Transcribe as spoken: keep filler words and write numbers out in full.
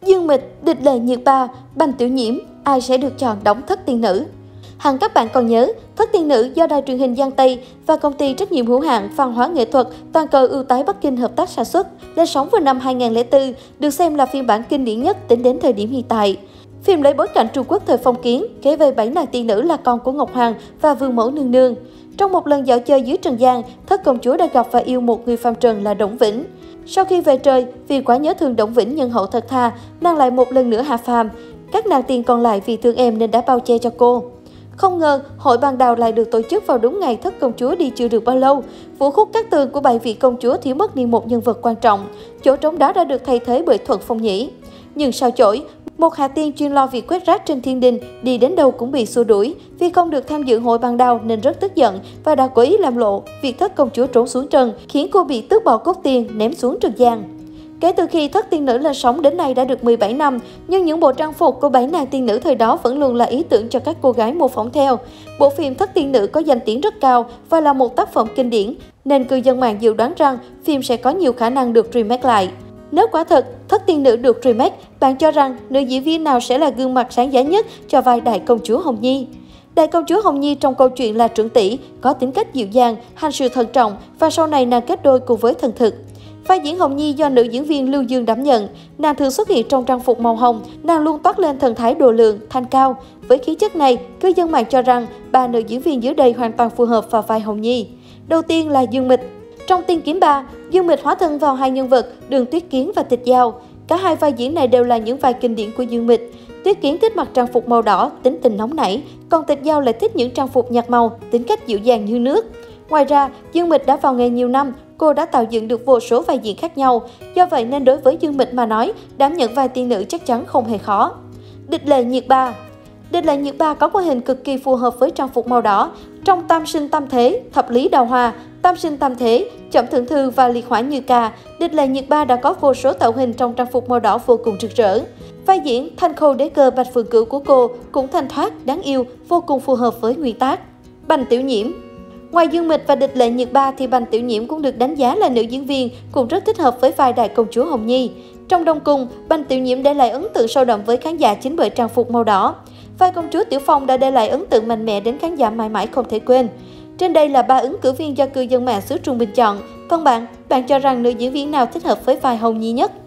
Dương Mịch, Địch Lệ Nhiệt Ba, Bành Tiểu Nhiễm, ai sẽ được chọn đóng Thất Tiên Nữ? Hẳn các bạn còn nhớ, Thất Tiên Nữ do Đài truyền hình Giang Tây và công ty trách nhiệm hữu hạn văn hóa nghệ thuật Toàn cầu ưu tái Bắc Kinh hợp tác sản xuất, lên sóng vào năm hai nghìn không trăm lẻ bốn, được xem là phiên bản kinh điển nhất tính đến thời điểm hiện tại. Phim lấy bối cảnh Trung Quốc thời phong kiến, kể về bảy nàng tiên nữ là con của Ngọc Hoàng và Vương mẫu nương nương. Trong một lần dạo chơi dưới Trần gian, Thất công chúa đã gặp và yêu một người phàm trần là Đổng Vĩnh. Sau khi về trời, vì quá nhớ thương Đổng Vĩnh nhân hậu thật thà, nàng lại một lần nữa hạ phàm. Các nàng tiên còn lại vì thương em nên đã bao che cho cô. Không ngờ, hội bàn đào lại được tổ chức vào đúng ngày Thất công chúa đi chưa được bao lâu. Vũ khúc Cát Tường của bảy vị công chúa thiếu mất đi một nhân vật quan trọng. Chỗ trống đó đã được thay thế bởi Thuận Phong Nhĩ. Nhưng sao chổi, một hạ tiên chuyên lo việc quét rác trên thiên đình, đi đến đâu cũng bị xua đuổi. Vì không được tham dự hội bàn đào nên rất tức giận và đã cố ý làm lộ việc Thất công chúa trốn xuống trần, khiến cô bị tước bỏ cốt tiên ném xuống trần gian. Kể từ khi Thất Tiên Nữ lên sóng đến nay đã được mười bảy năm, nhưng những bộ trang phục của bảy nàng tiên nữ thời đó vẫn luôn là ý tưởng cho các cô gái模phỏng theo. Bộ phim Thất Tiên Nữ có danh tiếng rất cao và là một tác phẩm kinh điển, nên cư dân mạng dự đoán rằng phim sẽ có nhiều khả năng được remake lại. Nếu quả thật, Thất Tiên Nữ được remake, bạn cho rằng nữ diễn viên nào sẽ là gương mặt sáng giá nhất cho vai Đại công chúa Hồng Nhi? Đại công chúa Hồng Nhi trong câu chuyện là trưởng tỷ, có tính cách dịu dàng, hành sự thận trọng và sau này nàng kết đôi cùng với thần thực. Vai diễn Hồng Nhi do nữ diễn viên Lưu Dương đảm nhận, nàng thường xuất hiện trong trang phục màu hồng, nàng luôn toát lên thần thái độ lượng, thanh cao. Với khí chất này, cư dân mạng cho rằng ba nữ diễn viên dưới đây hoàn toàn phù hợp vào vai Hồng Nhi. Đầu tiên là Dương Mịch. Trong Tiên Kiếm ba, Dương Mịch hóa thân vào hai nhân vật Đường Tuyết Kiến và Tịch Giao. Cả hai vai diễn này đều là những vai kinh điển của Dương Mịch. Tuyết Kiến thích mặc trang phục màu đỏ, tính tình nóng nảy, còn Tịch Giao lại thích những trang phục nhạt màu, tính cách dịu dàng như nước. Ngoài ra, Dương Mịch đã vào nghề nhiều năm, cô đã tạo dựng được vô số vai diễn khác nhau. Do vậy nên đối với Dương Mịch mà nói, đảm nhận vai tiên nữ chắc chắn không hề khó. Địch Lệ Nhiệt Ba. Địch Lệ Nhiệt Ba có ngoại hình cực kỳ phù hợp với trang phục màu đỏ. Trong Tam Sinh Tam Thế, Thập Lý Đào Hoa, Tam Sinh Tam Thế, Chẩm Thượng Thư và Liệt Hỏa Như Ca, Địch Lệ Nhiệt Ba đã có vô số tạo hình trong trang phục màu đỏ vô cùng rực rỡ. Vai diễn Thanh Khâu Đế Cơ Bạch Phượng Cửu của cô cũng thanh thoát, đáng yêu, vô cùng phù hợp với nguyên tác. Bành Tiểu Nhiễm. Ngoài Dương Mịch và Địch Lệ Nhiệt Ba thì Bành Tiểu Nhiễm cũng được đánh giá là nữ diễn viên, cũng rất thích hợp với vai Đại công chúa Hồng Nhi. Trong Đông Cung, Bành Tiểu Nhiễm để lại ấn tượng sâu đậm với khán giả chính bởi trang phục màu đỏ. Vai công chúa Tiểu Phong đã để lại ấn tượng mạnh mẽ đến khán giả mãi mãi không thể quên. Trên đây là ba ứng cử viên do cư dân mạng xứ Trung Bình chọn. Còn bạn, bạn cho rằng nữ diễn viên nào thích hợp với vai Hồng Nhi nhất?